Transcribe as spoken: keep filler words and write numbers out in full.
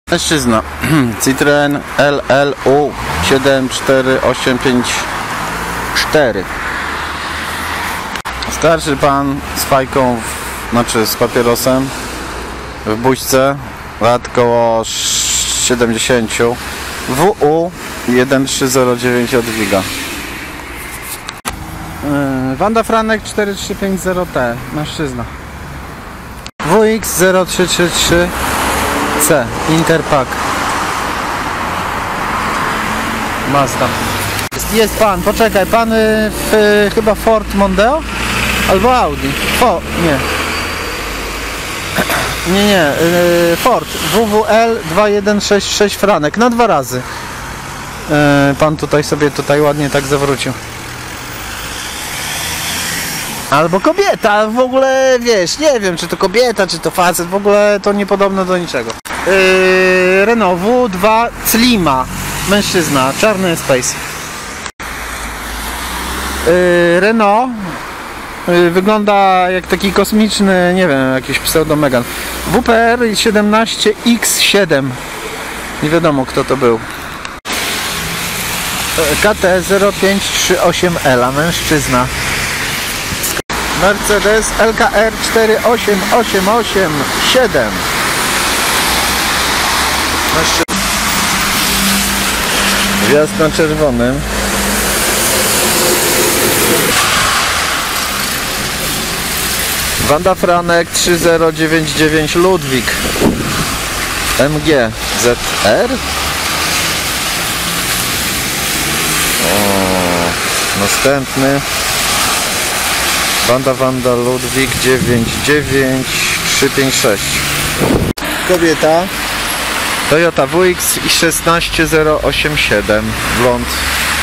Mężczyzna. Citroen L L U siedem cztery osiem pięć cztery. Starszy pan z fajką, w, znaczy z papierosem w buźce, lat koło siedemdziesiąt. W U jeden trzy zero dziewięć Jadwiga. Yy, Wanda Franek cztery trzy pięć zero T. Mężczyzna. W X zero trzy trzy trzy C. Interpack. Mazda. Jest, jest pan, poczekaj, pan y, w, y, chyba Ford Mondeo? Albo Audi. O, nie. Nie, nie, y, Ford W W L dwa jeden sześć sześć Franek na dwa razy. Y, pan tutaj sobie tutaj ładnie tak zawrócił. Albo kobieta, w ogóle wiesz, nie wiem czy to kobieta, czy to facet, w ogóle to niepodobne do niczego. Yy, Renault W dwa Clima, mężczyzna, czarny Space. Yy, Renault yy, wygląda jak taki kosmiczny, nie wiem, jakiś pseudo Megan. W P R siedemnaście X siedem, nie wiadomo kto to był. K T zero pięć trzy osiem L, mężczyzna. Mercedes L K R cztery osiem osiem osiem siedem. Wjazd na czerwonym. Wanda Franek trzy zero dziewięć dziewięć Ludwik. M G Z R. O, następny. Wanda Wanda Ludwik dziewięć dziewięć trzy pięć sześć. Kobieta. Toyota W X i szesnaście zero osiem siedem. Blond.